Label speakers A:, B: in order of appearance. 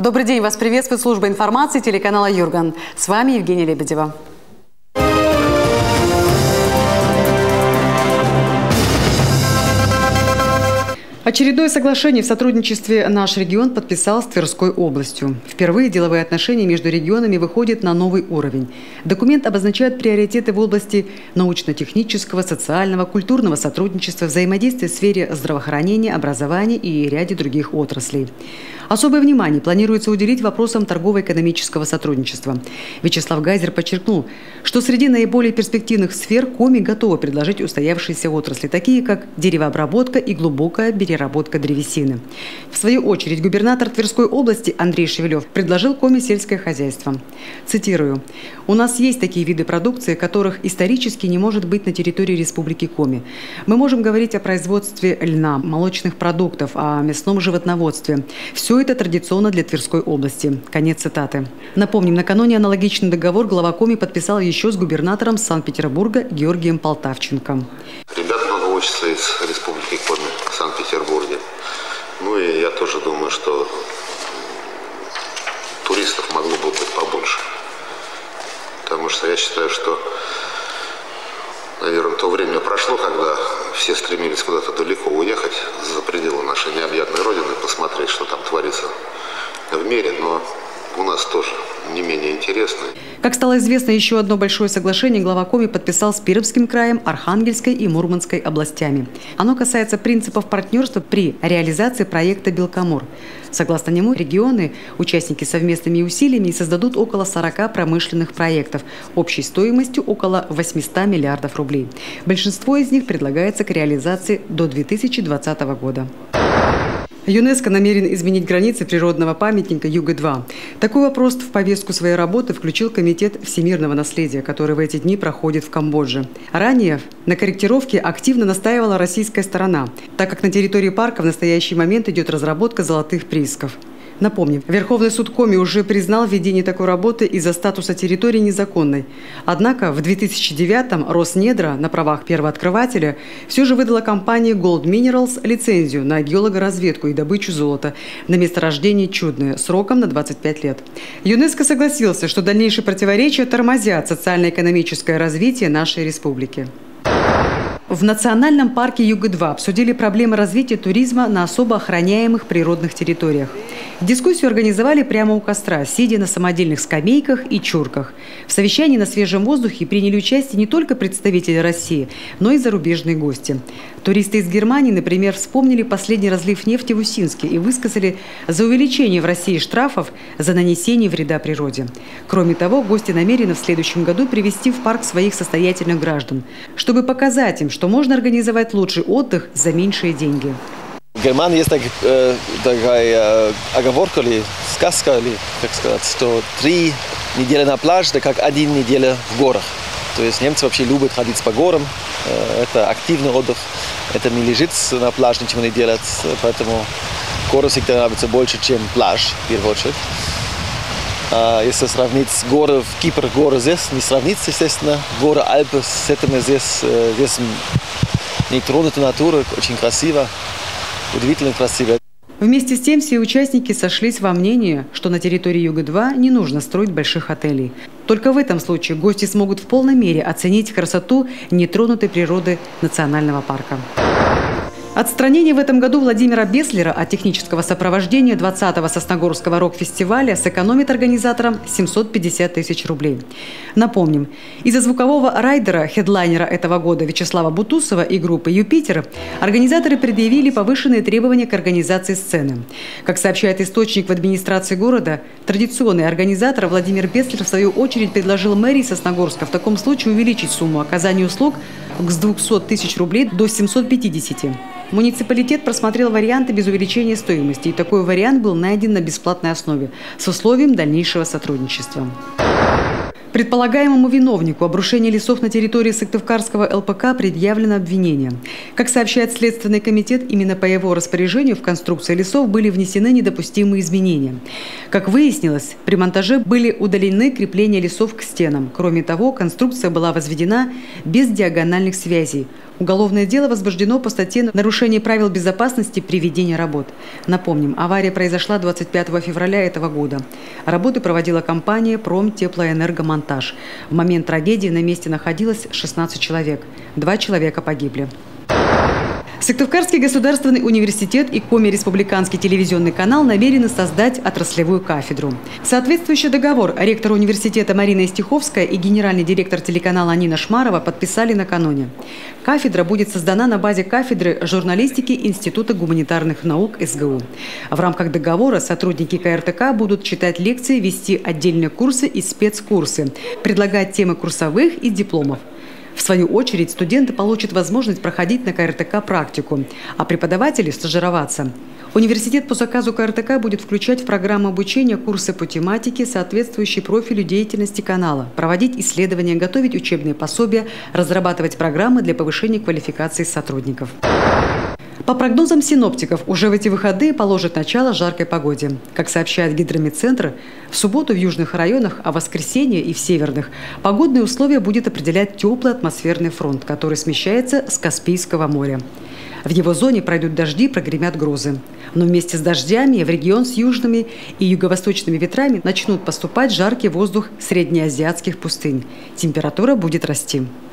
A: Добрый день, вас приветствует служба информации телеканала «Юрган». С вами Евгения Лебедева. Очередное соглашение в сотрудничестве наш регион подписал с Тверской областью. Впервые деловые отношения между регионами выходят на новый уровень. Документ обозначает приоритеты в области научно-технического, социального, культурного сотрудничества, взаимодействия в сфере здравоохранения, образования и ряде других отраслей. Особое внимание планируется уделить вопросам торгово-экономического сотрудничества. Вячеслав Гайзер подчеркнул, что среди наиболее перспективных сфер Коми готова предложить устоявшиеся отрасли, такие как деревообработка и глубокая переработка древесины. В свою очередь, губернатор Тверской области Андрей Шевелев предложил Коми сельское хозяйство. Цитирую: «У нас есть такие виды продукции, которых исторически не может быть на территории Республики Коми. Мы можем говорить о производстве льна, молочных продуктов, о мясном животноводстве. Все это традиционно для Тверской области». Конец цитаты. Напомним, накануне аналогичный договор глава Коми подписал еще с губернатором Санкт-Петербурга Георгием Полтавченко.
B: Ребят много учатся из Республики Коми в Санкт-Петербурге. Ну и я тоже думаю, что туристов могло бы быть побольше. Потому что я считаю, что, наверное, то время прошло, когда все стремились куда-то далеко уехать за пределы нашей необъятной родины, посмотреть, что там творится в мире, но у нас тоже не менее интересно.
A: Как стало известно, еще одно большое соглашение глава Коми подписал с Пермским краем, Архангельской и Мурманской областями. Оно касается принципов партнерства при реализации проекта «Белкамур». Согласно нему, регионы, участники совместными усилиями, создадут около 40 промышленных проектов общей стоимостью около 800 миллиардов рублей. Большинство из них предлагается к реализации до 2020 года. ЮНЕСКО намерен изменить границы природного памятника Юга-2. Такой вопрос в повестку своей работы включил Комитет всемирного наследия, который в эти дни проходит в Камбодже. Ранее на корректировке активно настаивала российская сторона, так как на территории парка в настоящий момент идет разработка золотых приисков. Напомним, Верховный суд Коми уже признал введение такой работы из-за статуса территории незаконной. Однако в 2009-м Роснедра на правах первооткрывателя все же выдала компании Gold Minerals лицензию на геологоразведку и добычу золота на месторождении Чудное сроком на 25 лет. ЮНЕСКО согласился, что дальнейшие противоречия тормозят социально-экономическое развитие нашей республики. В национальном парке Юга-2 обсудили проблемы развития туризма на особо охраняемых природных территориях. Дискуссию организовали прямо у костра, сидя на самодельных скамейках и чурках. В совещании на свежем воздухе приняли участие не только представители России, но и зарубежные гости. Туристы из Германии, например, вспомнили последний разлив нефти в Усинске и высказали за увеличение в России штрафов за нанесение вреда природе. Кроме того, гости намерены в следующем году привести в парк своих состоятельных граждан, чтобы показать им, что можно организовать лучший отдых за меньшие деньги.
C: В Германии есть такая оговорка или сказка, или, как сказать, что 3 недели на пляже, это как 1 неделя в горах. То есть немцы вообще любят ходить по горам, это активный отдых, это не лежит на пляже, ничего не делать, поэтому горы всегда нравятся больше, чем пляж, в первую очередь. Если сравнить с горы в Кипре, горы здесь не сравнится, естественно, горы Альпы с этими здесь нетронутая натура, очень красиво. Удивительно красиво.
A: Вместе с тем все участники сошлись во мнении, что на территории Юга-2 не нужно строить больших отелей. Только в этом случае гости смогут в полной мере оценить красоту нетронутой природы национального парка. Отстранение в этом году Владимира Беслера от технического сопровождения 20-го Сосногорского рок-фестиваля сэкономит организаторам 750 тысяч рублей. Напомним, из-за звукового райдера, хедлайнера этого года Вячеслава Бутусова и группы «Юпитер» организаторы предъявили повышенные требования к организации сцены. Как сообщает источник в администрации города, традиционный организатор Владимир Беслер в свою очередь предложил мэрии Сосногорска в таком случае увеличить сумму оказания услуг с 200 тысяч рублей до 750. Муниципалитет просмотрел варианты без увеличения стоимости, и такой вариант был найден на бесплатной основе с условием дальнейшего сотрудничества. Предполагаемому виновнику обрушения лесов на территории Сыктывкарского ЛПК предъявлено обвинение. Как сообщает Следственный комитет, именно по его распоряжению в конструкции лесов были внесены недопустимые изменения. Как выяснилось, при монтаже были удалены крепления лесов к стенам. Кроме того, конструкция была возведена без диагональных связей. Уголовное дело возбуждено по статье «Нарушение правил безопасности при ведении работ». Напомним, авария произошла 25 февраля этого года. Работы проводила компания «Промтеплоэнергомонтаж». В момент трагедии на месте находилось 16 человек. 2 человека погибли. Сыктывкарский государственный университет и Коми-республиканский телевизионный канал намерены создать отраслевую кафедру. Соответствующий договор ректор университета Марина Истиховская и генеральный директор телеканала Нина Шмарова подписали накануне. Кафедра будет создана на базе кафедры журналистики Института гуманитарных наук СГУ. В рамках договора сотрудники КРТК будут читать лекции, вести отдельные курсы и спецкурсы, предлагать темы курсовых и дипломов. В свою очередь, студенты получат возможность проходить на КРТК практику, а преподаватели – стажироваться. Университет по заказу КРТК будет включать в программу обучения курсы по тематике, соответствующие профилю деятельности канала, проводить исследования, готовить учебные пособия, разрабатывать программы для повышения квалификации сотрудников. По прогнозам синоптиков, уже в эти выходные положит начало жаркой погоде. Как сообщает Гидрометцентр, в субботу в южных районах, а в воскресенье и в северных погодные условия будет определять теплый атмосферный фронт, который смещается с Каспийского моря. В его зоне пройдут дожди, прогремят грозы. Но вместе с дождями в регион с южными и юго-восточными ветрами начнут поступать жаркий воздух среднеазиатских пустынь. Температура будет расти.